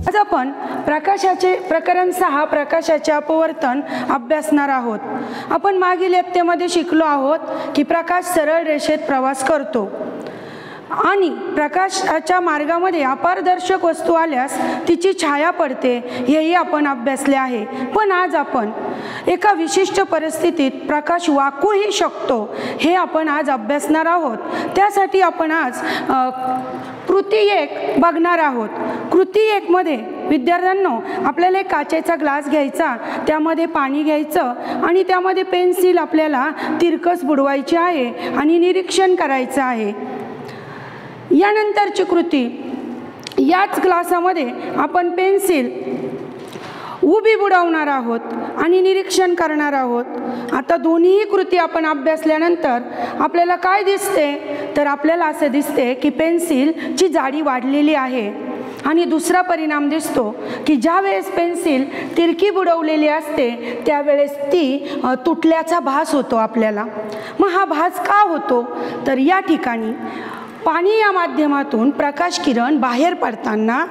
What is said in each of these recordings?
आज आपण प्रकरण 6 प्रकाशाचे अपवर्तन अभ्यासणार आहोत। आपण मागील इयत्तेमध्ये शिकलो आहोत की प्रकाश सरळ रेषेत प्रवास करतो आणि प्रकाशाच्या मार्गामध्ये अपारदर्शक वस्तू आल्यास तिची छाया पडते, हेही आपण अभ्यासले आहे। पण आज आपण एका विशिष्ट परिस्थितीत प्रकाश वाकूही शकतो हे आपण आज अभ्यासणार आहोत। त्यासाठी आपण आज कृती 1 बघणार आहोत। कृती 1 मध्ये विद्यार्थ्यांनो आपल्याला एक काचेचा ग्लास घ्यायचा, त्यामध्ये पाणी घ्यायचं आणि त्यामध्ये पेन्सिल आपल्याला तिरकस बुडवायची आहे आणि निरीक्षण करायचं आहे। यानंतरची कृती, याच ग्लासामध्ये आपण पेन्सिल उभी बुडवणार आहोत आणि निरीक्षण करणार आहोत। आता दोन्ही कृती आपण अभ्यासल्यानंतर आपल्याला काय दिसते, तर आपल्याला असे दिसते की पेन्सिलची जाडी वाढलेली आहे। आणि दुसरा परिणाम दिसतो की ज्या वेळेस पेन्सिल तिरकी बुडवलेली असते त्यावेळेस ती तुटल्याचा भास होतो आपल्याला। मग हा भास का होतो, तर या ठिकाणी पाणी या माध्यमातून प्रकाश किरण बाहेर पडताना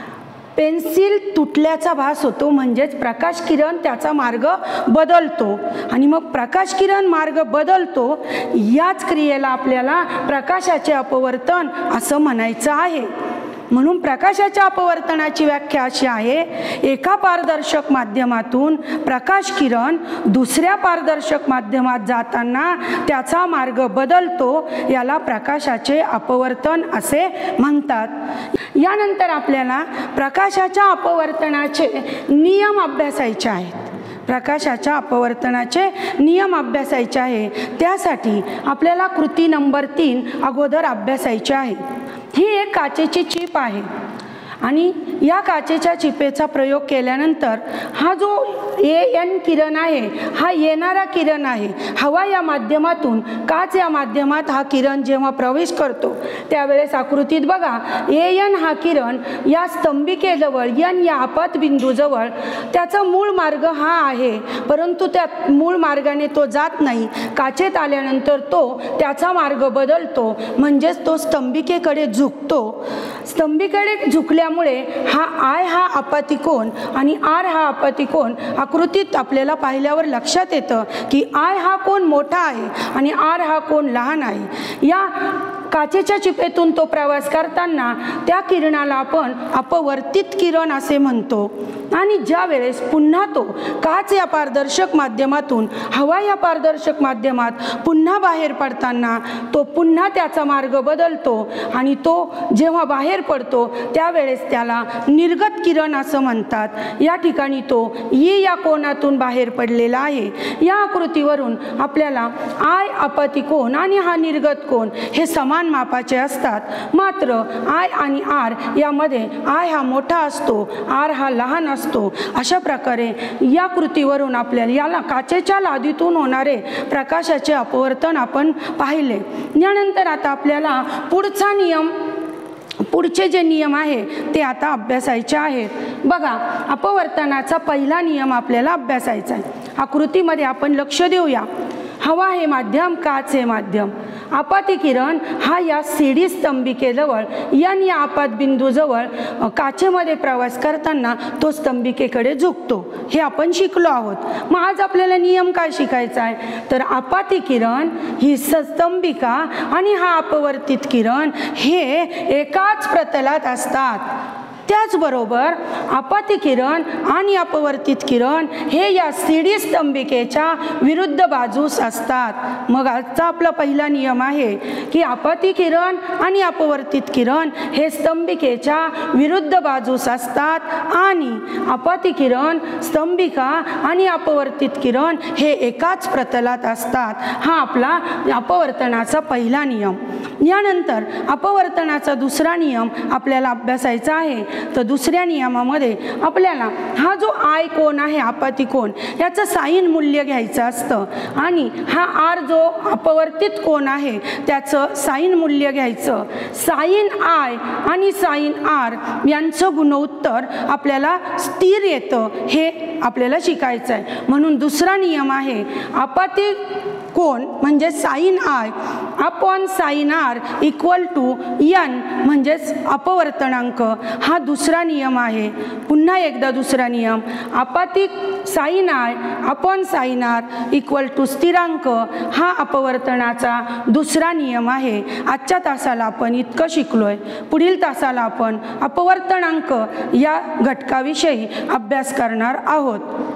पेन्सिल तुटल्याचा भास होतो, म्हणजेच प्रकाश किरण त्याचा मार्ग बदलतो आणि मग प्रकाश किरण मार्ग बदलतो, याच क्रियेला आपल्याला प्रकाशाचे अपवर्तन असं म्हणायचं आहे। म्हणून प्रकाशाच्या अपवर्तनाची व्याख्या अशी आहे, एका पारदर्शक माध्यमातून प्रकाश किरण दुसऱ्या पारदर्शक माध्यमात जाताना त्याचा मार्ग बदलतो, याला प्रकाशाचे अपवर्तन असे म्हणतात। यानंतर आपल्याला प्रकाशाच्या अपवर्तनाचे नियम अभ्यासायचे आहेत। प्रकाशाच्या अपवर्तनाचे नियम अभ्यासायचे आहे, त्यासाठी आपल्याला कृती नंबर 3 अगोदर अभ्यासायची आहे। ही एक काचेची चिप आहे आणि या काचेच्या चिपेचा प्रयोग केल्यानंतर हा जो एन किरण आहे हा येणारा किरण आहे। हवा या माध्यमातून काच या माध्यमात हा किरण जेव्हा प्रवेश करतो त्यावेळेस आकृतीत बघा, एन हा किरण या स्तंभिकेजवळ एन या आपतबिंदूजवळ त्याचा मूळ मार्ग हा आहे, परंतु त्या मूळ मार्गाने तो जात नाही। काचेत आल्यानंतर तो त्याचा मार्ग बदलतो, म्हणजेच तो स्तंभिकेकडे झुकतो। स्तंभिकेकडे झुकल्यामुळे हा आय हा आपतिकोन आणि आर हा आपतिकोन आकृतीत आपल्याला पाहिल्यावर लक्षात येतं की आय हा कोन मोठा आहे आणि आर हा कोन लहान आहे। या काचेच्या चिपेतून तो प्रवास करताना त्या किरणाला आपण अपवर्तित किरण असे म्हणतो। आणि ज्या वेळेस पुन्हा तो काच या पारदर्शक माध्यमातून हवा या पारदर्शक माध्यमात पुन्हा बाहेर पडताना तो पुन्हा त्याचा मार्ग बदलतो आणि तो जेव्हा बाहेर पडतो त्यावेळेस त्याला निर्गत किरण असं म्हणतात। या ठिकाणी तो या कोनातून बाहेर पडलेला आहे। या आकृतीवरून आपल्याला आय आपतिकोन आणि हा निर्गत कोन हे समान मापाचे असतात, मात्र आय आणि आर यामध्ये आय हा मोठा असतो, आर हा लहान असतो। अशा प्रकारे या कृतीवरून आपल्याला याला काचेच्या लादीतून होणारे प्रकाशाचे अपवर्तन आपण पाहिले। यानंतर आता आपल्याला पुढचे जे नियम आहे ते आता अभ्यासायचे आहेत। बघा, अपवर्तनाचा पहिला नियम आपल्याला अभ्यासायचा आहे। आकृतीमध्ये आपण लक्ष देऊया, हवा हे माध्यम, काच हे माध्यम। आपती किरण हा या सीडी स्तंभिकेजवळ एन या आपत बिंदूजवळ काचेमध्ये प्रवास करताना तो स्तंभिकेकडे झुकतो, हे आपण शिकलो आहोत। मग आज आपल्याला नियम काय शिकायचा आहे, तर आपती किरण ही स्तंभिका आणि हा अपवर्तित किरण हे एकाच प्रतलात असतात। त्याचबरोबर आपती किरण आणि अपवर्तित किरण हे या सीडी स्तंभिकेच्या विरुद्ध बाजूस असतात। मग आजचा आपला पहिला नियम आहे की आपती किरण आणि अपवर्तित किरण हे स्तंभिकेच्या विरुद्ध बाजूस असतात आणि आपती किरण, स्तंभिका आणि अपवर्तित किरण हे एकाच प्रतलात असतात। हा आपला अपवर्तनाचा पहिला नियम। यानंतर अपवर्तनाचा दुसरा नियम आपल्याला अभ्यासायचा आहे। तर दुसऱ्या नियमामध्ये आपल्याला हा जो आय कोन आहे आपती कोन याचं साइन मूल्य घ्यायचं असतं आणि हा आर जो अपवर्तित कोन आहे त्याचं साइन मूल्य घ्यायचं। साइन आय आणि साइन आर यांचं गुणोत्तर आपल्याला स्थिर येतं, हे आपल्याला शिकायचं आहे। म्हणून दुसरा नियम आहे, आपती कोण म्हणजे sine I upon sine R equal to N म्हणजेच अपवर्तनांक हा दुसरा नियम आहे। पुन्हा एकदा दुसरा नियम आपातिक sine I upon sine R equal to स्थिरांक हा अपवर्तनाचा दुसरा नियम आहे। आजच्या तासाला आपण इतकं शिकलोय। पुढील तासाला आपण अपवर्तनांक या घटकाविषयी अभ्यास करणार आहोत।